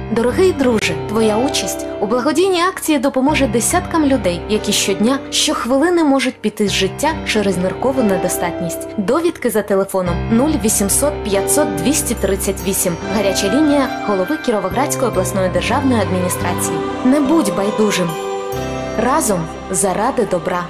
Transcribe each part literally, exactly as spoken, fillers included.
Дорогий друже, твоя участь у благодійній акції допоможе десяткам людей, які щодня, щохвилини можуть піти з життя через ниркову недостатність. Довідки за телефоном нуль вісімсот п'ятсот двісті тридцять вісім. Гаряча лінія голови Кіровоградської обласної державної адміністрації. Не будь байдужим. Разом заради добра.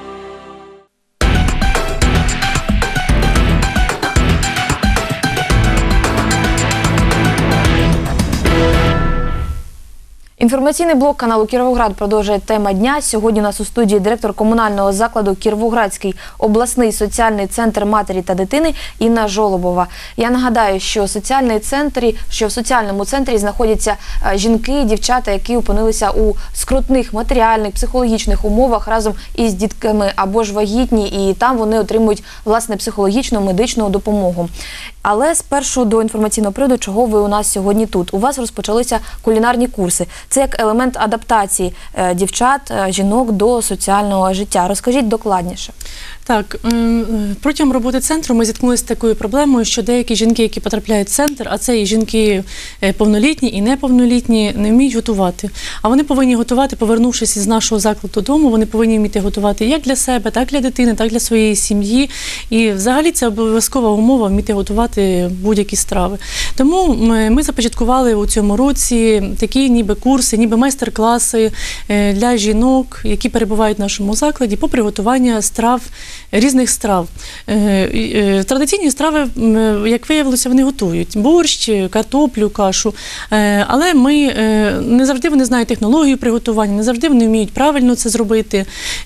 Інформаційний блок каналу «Кіровоград» продовжує тема дня. Сьогодні у нас у студії директор комунального закладу Кіровоградський обласний соціальний центр матері та дитини Інна Жолобова. Я нагадаю, що, соціальний центрі, що в соціальному центрі знаходяться жінки і дівчата, які опинилися у скрутних матеріальних, психологічних умовах разом із дітками або ж вагітні, і там вони отримують, власне, психологічну, медичну допомогу. Але спершу до інформаційного приводу, чого ви у нас сьогодні тут. У вас розпочалися кулінарні курси. Це як елемент адаптації дівчат, жінок до соціального життя. Розкажіть докладніше. Так, протягом роботи центру ми зіткнулися з такою проблемою, що деякі жінки, які потрапляють в центр, а це і жінки повнолітні, і неповнолітні, не вміють готувати. А вони повинні готувати, повернувшись із нашого закладу додому, вони повинні вміти готувати як для себе, так для дитини, так для своєї сім'ї. І взагалі це обов'язкова умова вміти готувати будь-які страви. Тому ми започаткували у цьому році такі ніби курси, ніби майстер-класи для жінок, які перебувають в нашому закладі по приготуванню страв, різних страв. Традиційні страви, як виявилося, вони готують. Борщ, картоплю, кашу. Але ми, не завжди вони знають технологію приготування, не завжди вони вміють правильно це зробити.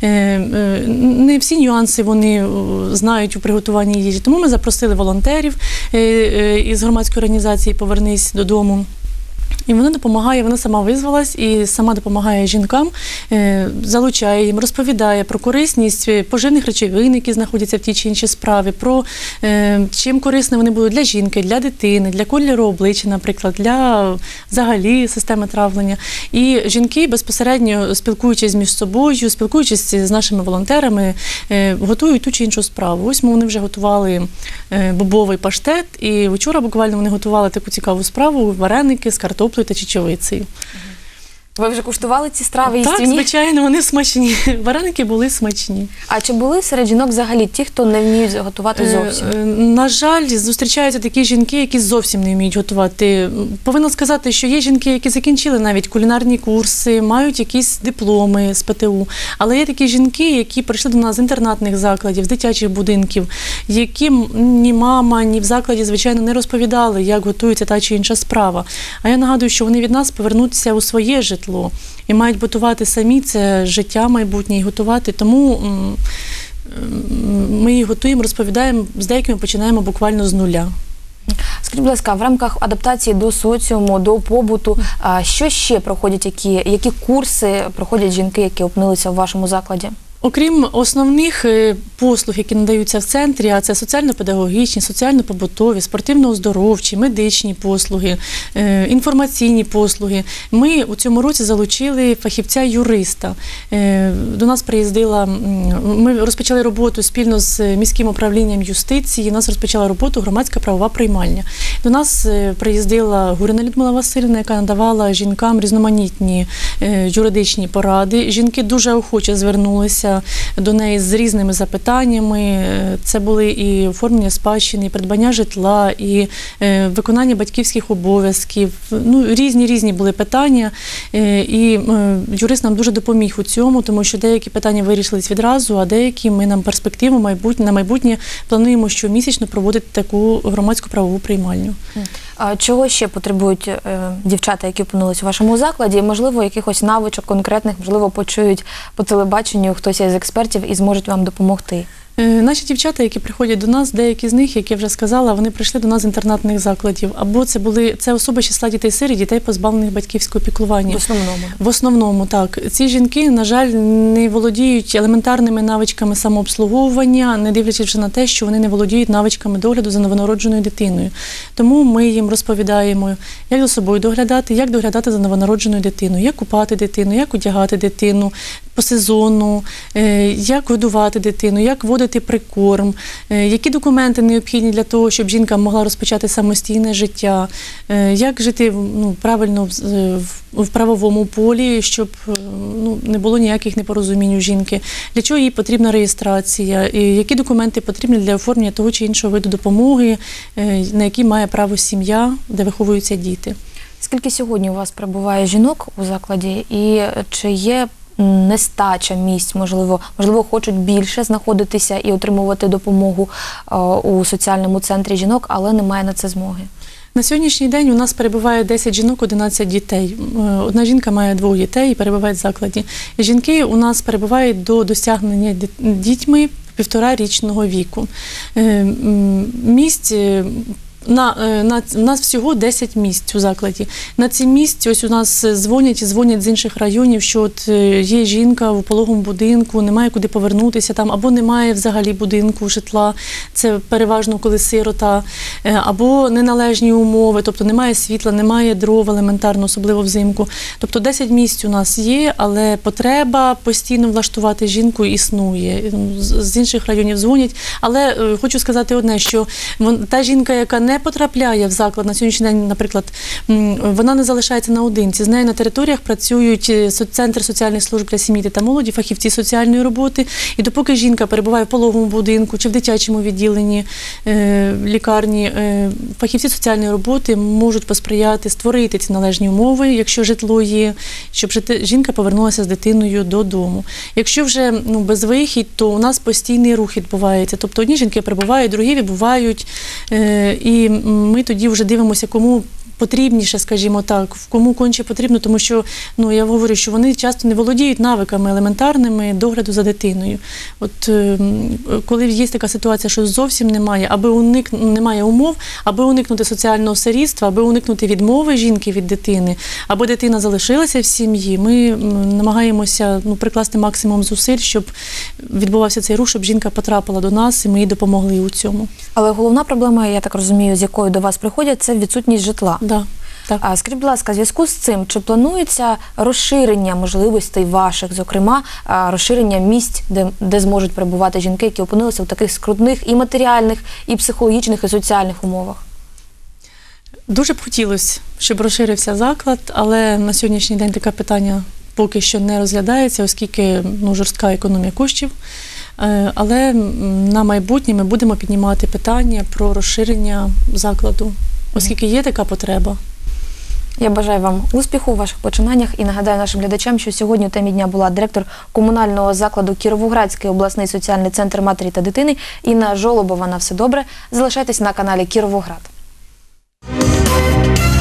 Не всі нюанси вони знають у приготуванні їжі. Тому ми запросили волонтерів із громадської організації «Повернись додому». І вона допомагає, вона сама визвалась і сама допомагає жінкам, залучає їм, розповідає про корисність поживних речовин, які знаходяться в тій чи іншій справі, про чим корисні вони будуть для жінки, для дитини, для кольору обличчя, наприклад, для взагалі системи травлення. І жінки безпосередньо, спілкуючись між собою, спілкуючись з нашими волонтерами, готують ту чи іншу справу. Ось ми вони вже готували бобовий паштет, і вчора буквально вони готували таку цікаву справу – вареники з картоплею та чечевицею. Ви вже куштували ці страви Так, їстівні? звичайно, вони смачні. Вареники були смачні. А чи були серед жінок взагалі ті, хто не вміють готувати зовсім? На жаль, зустрічаються такі жінки, які зовсім не вміють готувати. Повинна сказати, що є жінки, які закінчили навіть кулінарні курси, мають якісь дипломи з Пе Те У. Але є такі жінки, які прийшли до нас з інтернатних закладів, з дитячих будинків, яким ні мама, ні в закладі, звичайно, не розповідали, як готується та чи інша справа. А я нагадую, що вони від нас повернуться у своє житло. І мають готувати самі, це життя майбутнє і готувати. Тому ми їх готуємо, розповідаємо, з деякими починаємо буквально з нуля. Скажіть, будь ласка, в рамках адаптації до соціуму, до побуту, що ще проходять, які, які курси проходять жінки, які опинилися в вашому закладі? Окрім основних послуг, які надаються в центрі, а це соціально-педагогічні, соціально-побутові, спортивно-оздоровчі, медичні послуги, інформаційні послуги, ми у цьому році залучили фахівця-юриста. До нас приїздила, ми розпочали роботу спільно з міським управлінням юстиції, у нас розпочала роботу громадська правова приймальня. До нас приїздила Гурина Людмила Васильівна, яка надавала жінкам різноманітні юридичні поради. Жінки дуже охоче звернулися до неї з різними запитаннями. Це були і оформлення спадщини, і придбання житла, і е, виконання батьківських обов'язків. Ну, різні-різні були питання. Е, і е, юрист нам дуже допоміг у цьому, тому що деякі питання вирішились відразу, а деякі ми нам перспективу майбутнє, на майбутнє плануємо щомісячно проводити таку громадську правову приймальню. А чого ще потребують е, дівчата, які опинились у вашому закладі? Можливо, якихось навичок конкретних, можливо, почують по телебаченню хтось із експертів і зможуть вам допомогти? Наші дівчата, які приходять до нас, деякі з них, як я вже сказала, вони прийшли до нас з інтернатних закладів. Або це були це особи з числа дітей-сиріт, дітей, позбавлених батьківського піклування. В основному? В основному, так. Ці жінки, на жаль, не володіють елементарними навичками самообслуговування, не дивлячись вже на те, що вони не володіють навичками догляду за новонародженою дитиною. Тому ми їм розповідаємо, як за собою доглядати, як доглядати за новонародженою дитиною, як купати дитину, як одягати дитину по сезону, як годувати дитину, як вводити вводити прикорм, е, які документи необхідні для того, щоб жінка могла розпочати самостійне життя, е, як жити ну, правильно в, в, в правовому полі, щоб е, ну, не було ніяких непорозумінь у жінки, для чого їй потрібна реєстрація, і які документи потрібні для оформлення того чи іншого виду допомоги, е, на які має право сім'я, де виховуються діти. Скільки сьогодні у вас перебуває жінок у закладі і чи є нестача місць, можливо, можливо, хочуть більше знаходитися і отримувати допомогу е, у соціальному центрі жінок, але немає на це змоги? На сьогоднішній день у нас перебуває десять жінок, одинадцять дітей. Одна жінка має двох дітей і перебуває в закладі. Жінки у нас перебувають до досягнення дітьми півторарічного віку. Місць На, на, у нас всього десять місць у закладі. На ці місця ось у нас дзвонять і дзвонять з інших районів, що от є жінка в пологовому будинку, немає куди повернутися там, або немає взагалі будинку, житла, це переважно коли сирота, або неналежні умови, тобто немає світла, немає дров елементарно, особливо взимку. Тобто десять місць у нас є, але потреба постійно влаштувати жінку існує. З інших районів дзвонять, але хочу сказати одне, що та жінка, яка не потрапляє в заклад на сьогоднішній день, наприклад, вона не залишається наодинці. З нею на територіях працюють Центр соціальних служб для сім'ї та молоді, фахівці соціальної роботи. І допоки жінка перебуває в пологовому будинку чи в дитячому відділенні лікарні, фахівці соціальної роботи можуть посприяти створити ці належні умови, якщо житло є, щоб жінка повернулася з дитиною додому. Якщо вже ну, безвихідь, то у нас постійний рух відбувається. Тобто одні жінки прибувають, другі відбувають. І ми тоді вже дивимося, кому потрібніше, скажімо так, в кому конче потрібно, тому що, ну, я говорю, що вони часто не володіють навиками елементарними догляду за дитиною. От коли є така ситуація, що зовсім немає, аби уник... немає умов, аби уникнути соціального сирітства, аби уникнути відмови жінки від дитини, аби дитина залишилася в сім'ї, ми намагаємося ну, прикласти максимум зусиль, щоб відбувався цей рух, щоб жінка потрапила до нас і ми їй допомогли у цьому. Але головна проблема, я так розумію, з якою до вас приходять, це відсутність житла. Да, так. А скажіть, будь ласка, в зв'язку з цим, чи планується розширення можливостей ваших, зокрема, розширення місць, де, де зможуть перебувати жінки, які опинилися в таких скрутних і матеріальних, і психологічних, і соціальних умовах? Дуже б хотілося, щоб розширився заклад, але на сьогоднішній день таке питання поки що не розглядається, оскільки ну, жорстка економія коштів. Але на майбутнє ми будемо піднімати питання про розширення закладу, оскільки є така потреба. Я бажаю вам успіху у ваших починаннях і нагадаю нашим глядачам, що сьогодні у темі дня була директор комунального закладу Кіровоградський обласний соціальний центр матері та дитини Інна Жолобова. На все добре. Залишайтесь на каналі Кіровоград.